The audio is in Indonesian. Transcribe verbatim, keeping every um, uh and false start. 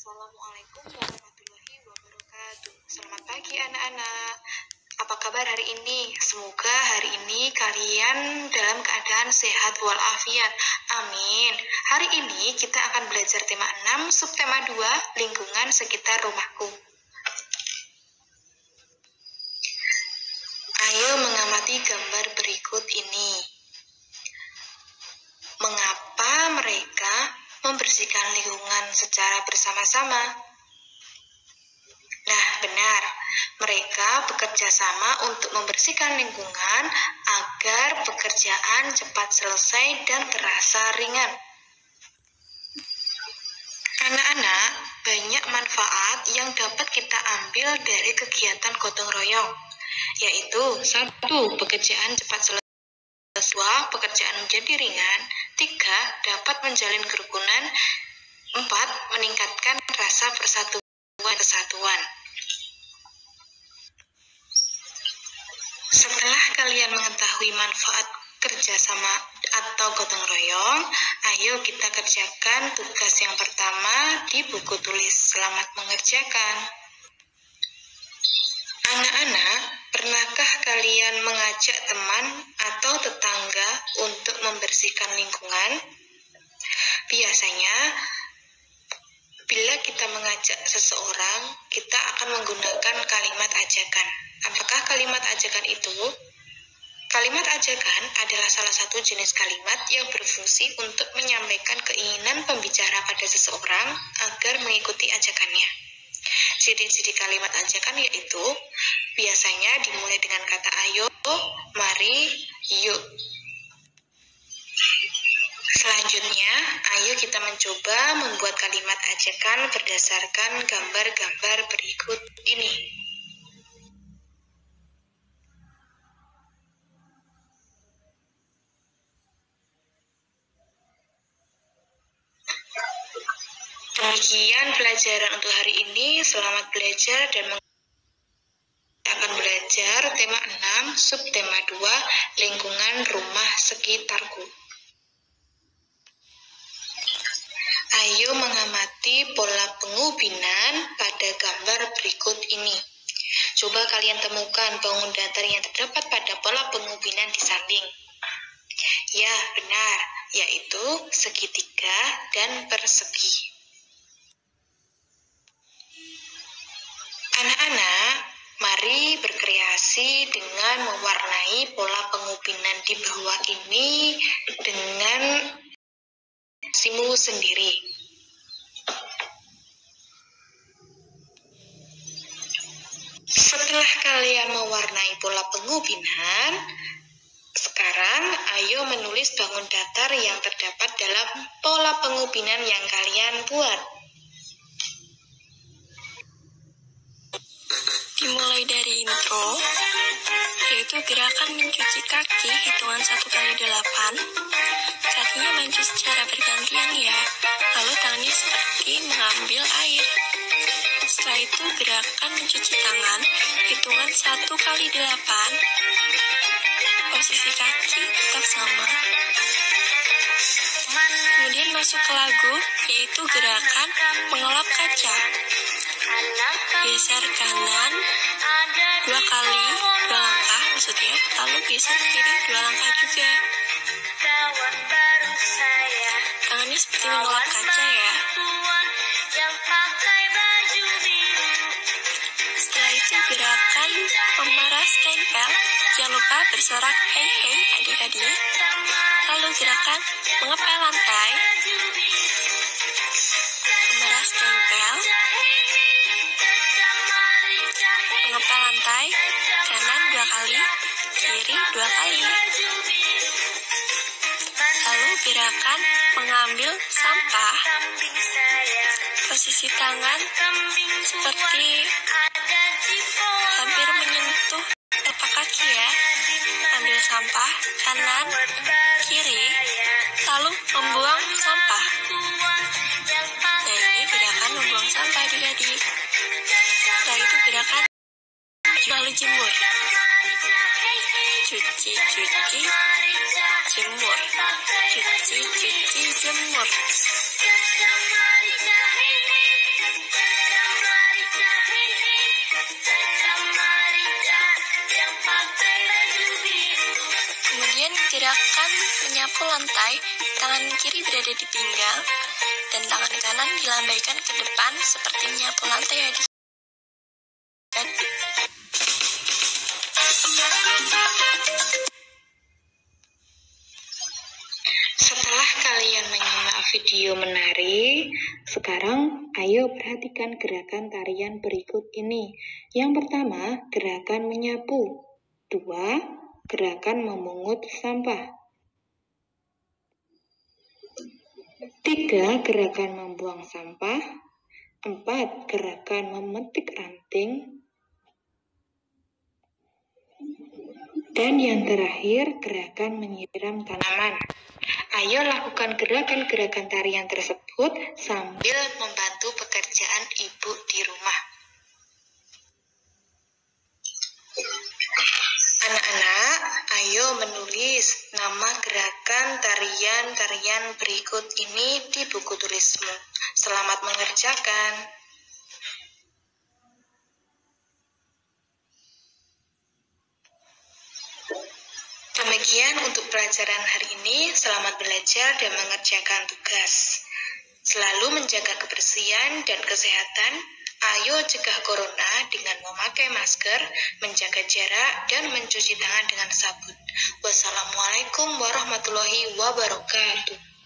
Assalamualaikum warahmatullahi wabarakatuh. Selamat pagi anak-anak. Apa kabar hari ini? Semoga hari ini kalian dalam keadaan sehat walafiat. Amin. Hari ini kita akan belajar tema enam, subtema dua, lingkungan sekitar rumahku. Ayo mengamati gambar berikut ini. Mengapa mereka membersihkan lingkungan secara bersama-sama? Nah, benar. Mereka bekerja sama untuk membersihkan lingkungan agar pekerjaan cepat selesai dan terasa ringan. Anak-anak, banyak manfaat yang dapat kita ambil dari kegiatan gotong royong, yaitu satu, pekerjaan cepat selesai. Dua, pekerjaan menjadi ringan. Tiga, dapat menjalin kerukunan. Empat, meningkatkan rasa persatuan kesatuan. Setelah kalian mengetahui manfaat kerjasama atau gotong royong, ayo kita kerjakan tugas yang pertama di buku tulis. Selamat mengerjakan. Anak-anak, pernahkah kalian mengajak teman atau tetangga untuk membersihkan lingkungan? Biasanya, bila kita mengajak seseorang, kita akan menggunakan kalimat ajakan. Apakah kalimat ajakan itu? Kalimat ajakan adalah salah satu jenis kalimat yang berfungsi untuk menyampaikan keinginan pembicara pada seseorang agar mengikuti ajakannya. Ciri-ciri kalimat ajakan yaitu biasanya dimulai dengan kata ayo, mari, yuk. Selanjutnya, ayo kita mencoba membuat kalimat ajakan berdasarkan gambar-gambar berikut ini. Demikian pelajaran untuk hari ini. Selamat belajar dan meng- akan belajar tema enam, subtema dua, lingkungan rumah sekitarku. Ayo mengamati pola pengubinan pada gambar berikut ini. Coba kalian temukan bangun datar yang terdapat pada pola pengubinan di samping. Ya, benar, yaitu segitiga dan persegi. Anak-anak, mari berkreasi dengan mewarnai pola pengubinan di bawah ini dengan simu sendiri. Setelah kalian mewarnai pola pengubinan, sekarang ayo menulis bangun datar yang terdapat dalam pola pengubinan yang kalian buat. Dimulai dari intro, yaitu gerakan mencuci kaki hitungan satu kali delapan. Kakinya maju secara bergantian ya, lalu tangannya seperti mengambil air. Setelah itu gerakan mencuci tangan hitungan satu kali delapan. Posisi kaki tetap sama. Kemudian masuk ke lagu, yaitu gerakan mengelap kaca. Geser kanan dua kali, dua langkah maksudnya, lalu geser kiri dua langkah juga. Tangannya seperti mengelap kaca ya. Setelah itu gerakan memeras tempel, jangan lupa bersorak hei hei adik-adik. Lalu gerakan mengepel lantai, memeras tempel, mengepel lantai, kanan dua kali, kiri dua kali. Lalu gerakan mengambil sampah, posisi tangan seperti hampir menyentuh telapak kaki ya. Ambil sampah, kanan, kiri, lalu membuang sampah. Nah, ini gerakan membuang sampah adik-adik. Setelah itu gerakan lalu jemur. Cuci, cuci, jemur. Cuci, cuci, jemur. menyapu lantai, tangan kiri berada di pinggang, dan tangan kanan dilambaikan ke depan seperti menyapu lantai ya. Setelah kalian menyimak video menari, sekarang ayo perhatikan gerakan tarian berikut ini. Yang pertama, gerakan menyapu. Dua, gerakan memungut sampah. Tiga, gerakan membuang sampah. Empat, gerakan memetik ranting. Dan yang terakhir, gerakan menyiram tanaman. Ayo lakukan gerakan-gerakan tarian tersebut sambil membantu pekerjaan ibu di rumah. Anak-anak, ayo menulis nama gerakan tarian-tarian berikut ini di buku tulismu. Selamat mengerjakan. Demikian untuk pelajaran hari ini. Selamat belajar dan mengerjakan tugas. Selalu menjaga kebersihan dan kesehatan. Ayo cegah corona dengan memakai masker, menjaga jarak, dan mencuci tangan dengan sabun. Wassalamualaikum warahmatullahi wabarakatuh.